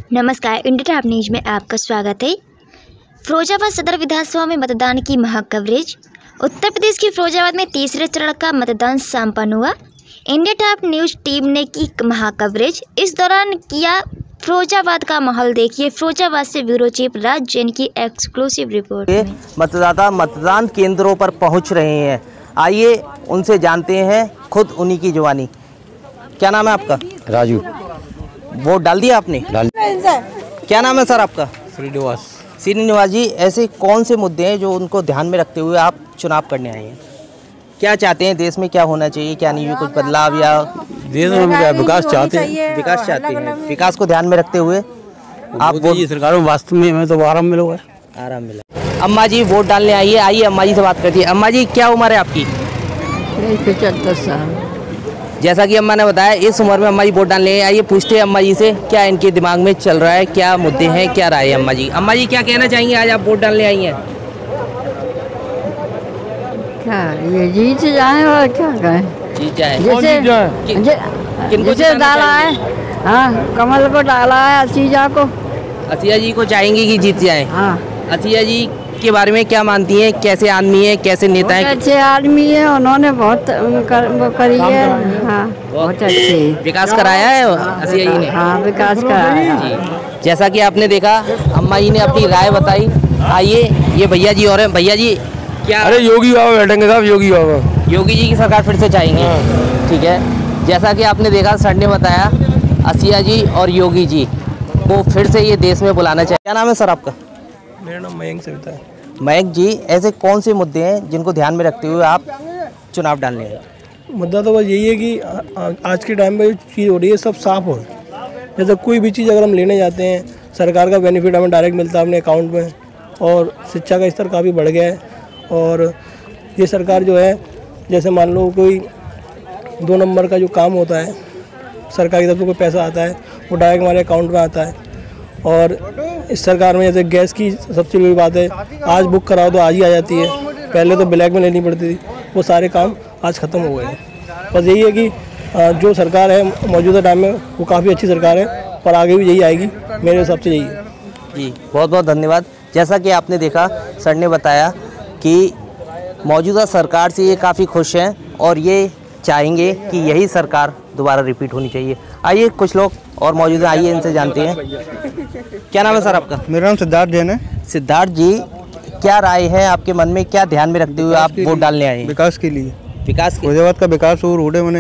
नमस्कार, India top news में आपका स्वागत है। फिरोजाबाद सदर विधानसभा में मतदान की महा कवरेज। उत्तर प्रदेश के फिरोजाबाद में तीसरे चरण का मतदान संपन्न हुआ। इंडिया टॉप न्यूज टीम ने की महा कवरेज। इस दौरान किया फिरोजाबाद का माहौल। देखिए फिरोजाबाद से ब्यूरो चीफ राज जैन की एक्सक्लूसिव रिपोर्ट। मतदाता मतदान केंद्रों पर पहुंच रहे हैं। आइए उनसे जानते हैं खुद उन्हीं की जुबानी। क्या नाम है आपका? राजू। वोट डाल दिया आपने? डाल। क्या नाम है सर आपका? श्रीनिवास। श्रीनिवास जी, ऐसे कौन से मुद्दे हैं जो उनको ध्यान में रखते हुए आप चुनाव करने आए हैं? क्या चाहते हैं, देश में क्या होना चाहिए, क्या नहीं, कुछ बदलाव या देश में क्या विकास चाहते हैं? विकास चाहते हैं। विकास को ध्यान में रखते हुए आप वोट। सरकार में वास्तव में हमें तो आराम मिला। आराम मिला। अम्मा जी वोट डालने आइए। आइए अम्मा जी से बात करती है। अम्मा जी क्या उम्र है आपकी? 75 साल। जैसा कि अम्मा ने बताया इस उम्र में अम्मा जी वोट डालने आइए। पूछते हैं अम्मा जी से क्या इनके दिमाग में चल रहा है, क्या मुद्दे हैं, क्या राय है अम्मा जी। अम्मा जी क्या कहना चाहेंगे, आज आप वोट डालने आई हैं? क्या ये जीत जाए और क्या कहें? जीत जाए। जिसे डाला है, हाँ, कमल को डाला है, असीजा को। असिया जी को चाहेंगे कि जीत जाए? हाँ। असिया जी के बारे में क्या मानती हैं, कैसे आदमी है, कैसे नेता है? अच्छे आदमी है, उन्होंने बहुत वो करी है। हाँ, बहुत अच्छे विकास कराया है असिया जी ने। हाँ, विकास कराया जी। जैसा कि आपने देखा अम्मा जी ने अपनी राय बताई। आइए ये भैया जी और हैं। भैया जी क्या? अरे योगी बाबा बैठेंगे साहब, योगी बाबा। योगी जी की सरकार फिर से चाहेंगे। ठीक है। जैसा कि आपने देखा सर ने बताया असिया जी और योगी जी को फिर से ये देश में बुलाना चाहिए। क्या नाम है सर आपका? मेरा नाम मयंक सविता है। मयंक जी, ऐसे कौन से मुद्दे हैं जिनको ध्यान में रखते हुए आप चुनाव डालने आए? मुद्दा तो बस यही है कि आज के टाइम में जो चीज़ हो रही है सब साफ हो। जैसे कोई भी चीज़ अगर हम लेने जाते हैं, सरकार का बेनिफिट हमें डायरेक्ट मिलता है अपने अकाउंट में, और शिक्षा का स्तर काफ़ी बढ़ गया है। और ये सरकार जो है, जैसे मान लो कोई 2 नंबर का जो काम होता है, सरकार की तरफ से कोई पैसा आता है वो डायरेक्ट हमारे अकाउंट में आता है। और इस सरकार में जैसे गैस की सबसे बड़ी बात है, आज बुक कराओ तो आज ही आ जाती है। पहले तो ब्लैक में लेनी पड़ती थी। वो सारे काम आज ख़त्म हो गए हैं। बस यही है कि जो सरकार है मौजूदा टाइम में वो काफ़ी अच्छी सरकार है, और आगे भी यही आएगी, मेरे हिसाब से यही है। जी बहुत बहुत धन्यवाद। जैसा कि आपने देखा सर ने बताया कि मौजूदा सरकार से ये काफ़ी खुश हैं और ये चाहेंगे कि यही सरकार दोबारा रिपीट होनी चाहिए। आइए कुछ लोग और मौजूद हैं, आइए इनसे जानते हैं। क्या नाम है सर आपका? मेरा नाम सिद्धार्थ जैन है। सिद्धार्थ जी, क्या राय है आपके मन में, क्या ध्यान में रखते हुए आप वोट डालने आए हैं? विकास के लिए। विकास के? फिरोजाबाद का विकास हो, रोडे बने।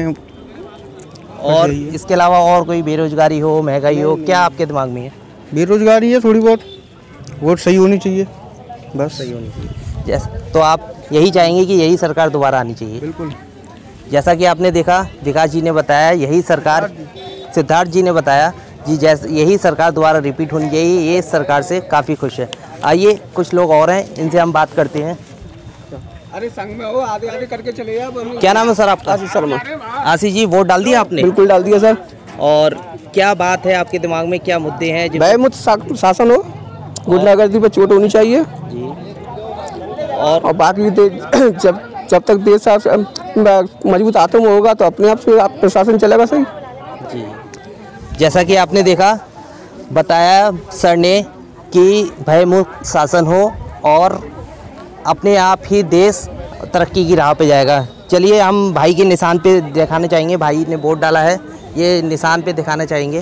और इसके अलावा और कोई बेरोजगारी हो, महंगाई हो, क्या आपके दिमाग में है? बेरोजगारी है थोड़ी बहुत, वोट सही होनी चाहिए, बस सही होनी चाहिए। जैसे तो आप यही चाहेंगे कि यही सरकार दोबारा आनी चाहिए? बिल्कुल। जैसा कि आपने देखा विकास जी ने बताया यही सरकार, सिद्धार्थ जी ने बताया जी जैसे यही सरकार दोबारा रिपीट होनी चाहिए, ये इस सरकार से काफ़ी खुश है। आइए कुछ लोग और हैं, इनसे हम बात करते हैं। अरे संग में हो, आधे आधे करके चले जाओ। क्या नाम है सर आपका? आशीष शर्मा। आशीष जी वोट डाल दिया आपने? बिल्कुल डाल दिया सर। और क्या बात है आपके दिमाग में, क्या मुद्दे हैं? भाई मुझ शासन हो, गुंडागर्दी पर चोट होनी चाहिए जी। और बाकी जब तक देश मजबूत आत्म होगा तो अपने आप से प्रशासन चलेगा सही जी। जैसा कि आपने देखा बताया सर ने कि भयमुक्त शासन हो और अपने आप ही देश तरक्की की राह पे जाएगा। चलिए हम भाई के निशान पे दिखाना चाहेंगे। भाई ने वोट डाला है, ये निशान पे दिखाना चाहेंगे।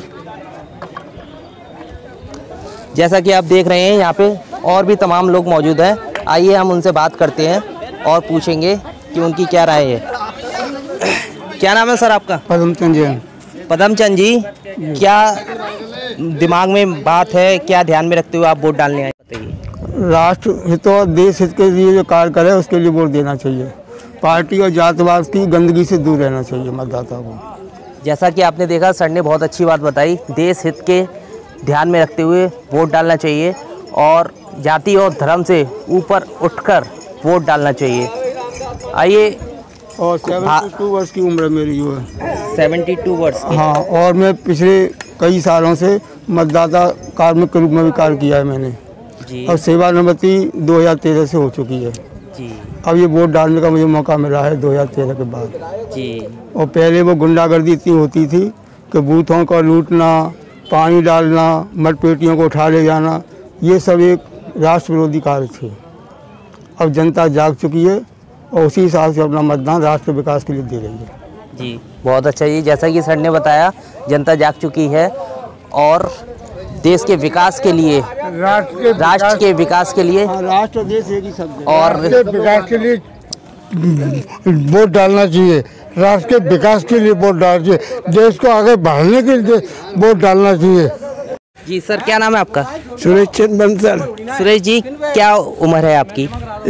जैसा कि आप देख रहे हैं यहाँ पे और भी तमाम लोग मौजूद हैं। आइए हम उनसे बात करते हैं और पूछेंगे कि उनकी क्या राय है। क्या नाम है सर आपका? पदमचंद जैन। पदमचंद जी, क्या दिमाग में बात है, क्या ध्यान में रखते हुए आप वोट डालने आए? बताइए। राष्ट्र हित और देश हित के लिए जो कार्य करे उसके लिए वोट देना चाहिए। पार्टी और जातिवाद की गंदगी से दूर रहना चाहिए मतदाता को। जैसा कि आपने देखा सर ने बहुत अच्छी बात बताई, देश हित के ध्यान में रखते हुए वोट डालना चाहिए और जाति और धर्म से ऊपर उठकर वोट डालना चाहिए। आइए। और 72 वर्ष की उम्र मेरी जो है। 72 वर्ष की? हाँ, और मैं पिछले कई सालों से मतदाता कार्मिक के रूप में भी कार्य किया है मैंने जी। और सेवानिवृत्ति 2013 से हो चुकी है जी। अब ये वोट डालने का मुझे मौका मिला है 2013 के बाद जी। और पहले वो गुंडागर्दी इतनी होती थी कि बूथों का लूटना पानी डालना, मटपेटियों को उठा ले जाना, ये सब एक राष्ट्र विरोधी कार्य थे। अब जनता जाग चुकी है और उसी हिसाब से अपना मतदान राष्ट्र विकास के लिए दे रही है। जी बहुत अच्छा जी, जैसा कि सर ने बताया जनता जाग चुकी है और देश के विकास के लिए, राष्ट्र के विकास के लिए, राष्ट्र देश एक ही शब्द है। और विकास के लिए वोट डालना चाहिए, राष्ट्र के विकास के लिए वोट डालना चाहिए, देश को आगे बढ़ाने के लिए वोट डालना चाहिए। जी सर, क्या नाम है आपका? सुरेश चंद्र बंसल। सुरेश जी, क्या उम्र है आपकी?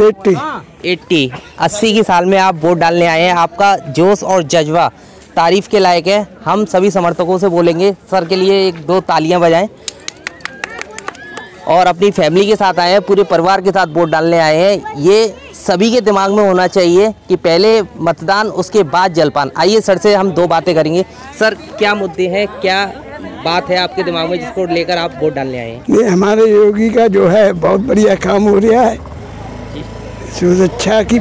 80 की साल में आप वोट डालने आए हैं। आपका जोश और जज्बा तारीफ के लायक है। हम सभी समर्थकों से बोलेंगे सर के लिए 1-2 तालियां बजाएं। और अपनी फैमिली के साथ आए हैं, पूरे परिवार के साथ वोट डालने आए हैं। ये सभी के दिमाग में होना चाहिए कि पहले मतदान, उसके बाद जलपान। आइए सर से हम 2 बातें करेंगे। सर, क्या मुद्दे हैं, क्या बात है आपके दिमाग में जिसको लेकर आप वोट डालने आए हैं? ये हमारे योगी का जो है बहुत बढ़िया काम हो रहा है। सुरक्षा की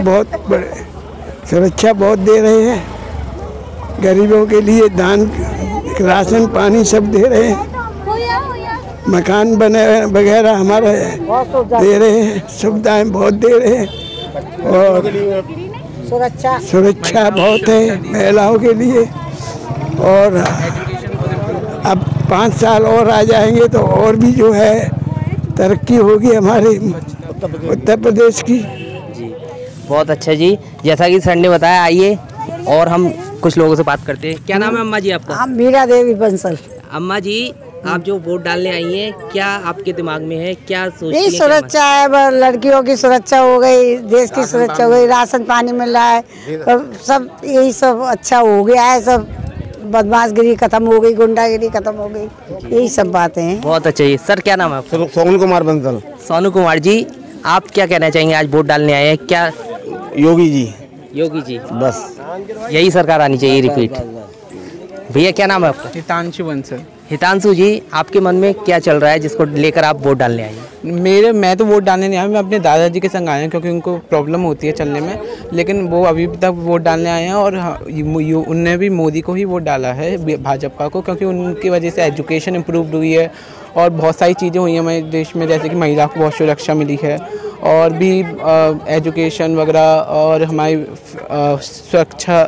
सुरक्षा बहुत दे रहे हैं, गरीबों के लिए दान, राशन पानी सब दे रहे हैं, मकान बने वगैरह हमारे दे रहे हैं, सुविधाएं बहुत दे रहे हैं और सुरक्षा बहुत है महिलाओं के लिए। और अब 5 साल और आ जाएंगे तो और भी जो है तरक्की होगी हमारे उत्तर प्रदेश की। जी बहुत अच्छा जी, जैसा कि सर ने बताया। आइए और हम कुछ लोगों से बात करते हैं। क्या नाम है अम्मा जी आपका? हम मीरा देवी बंसल। अम्मा जी, आप जो वोट डालने आई हैं, क्या आपके दिमाग में है, क्या सोचती यही हैं? सुरक्षा है, लड़कियों की सुरक्षा हो गई, देश की सुरक्षा हो गई, राशन पानी मिल रहा है, सब यही सब अच्छा हो गया है, सब बदमाशगिरी खत्म हो गई, गुंडागिरी खत्म हो गई, यही सब बातें हैं। बहुत अच्छा जी। सर, क्या नाम है आपका? सोनू कुमार बंसल। सोनू कुमार जी, आप क्या कहना चाहेंगे? आज वोट डालने आए हैं, क्या? योगी जी। योगी जी, बस यही सरकार आनी चाहिए, रिपीट। भैया, क्या नाम है आपका? हितांशु बंसल। हितांशु जी, आपके मन में क्या चल रहा है जिसको लेकर आप वोट डालने आए हैं? मैं तो वोट डालने नहीं आया, मैं अपने दादाजी के संग आया हूँ क्योंकि उनको प्रॉब्लम होती है चलने में, लेकिन वो अभी तक वोट डालने आए हैं और उनने भी मोदी को ही वोट डाला है, भाजपा को, क्योंकि उनकी वजह से एजुकेशन इम्प्रूव हुई है और बहुत सारी चीज़ें हुई हैं हमारे देश में, जैसे कि महिला को बहुत सुरक्षा मिली है और भी एजुकेशन वगैरह और हमारी सुरक्षा,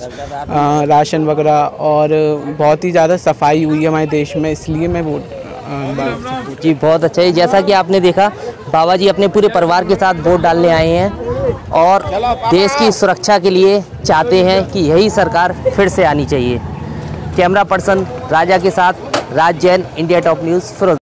राशन वगैरह और बहुत ही ज़्यादा सफाई हुई है हमारे देश में, इसलिए मैं वोट जी बहुत अच्छा है। जैसा कि आपने देखा, बाबा जी अपने पूरे परिवार के साथ वोट डालने आए हैं और देश की सुरक्षा के लिए चाहते हैं कि यही सरकार फिर से आनी चाहिए। कैमरा पर्सन राजा के साथ Raj Jain, India top news, Firoz.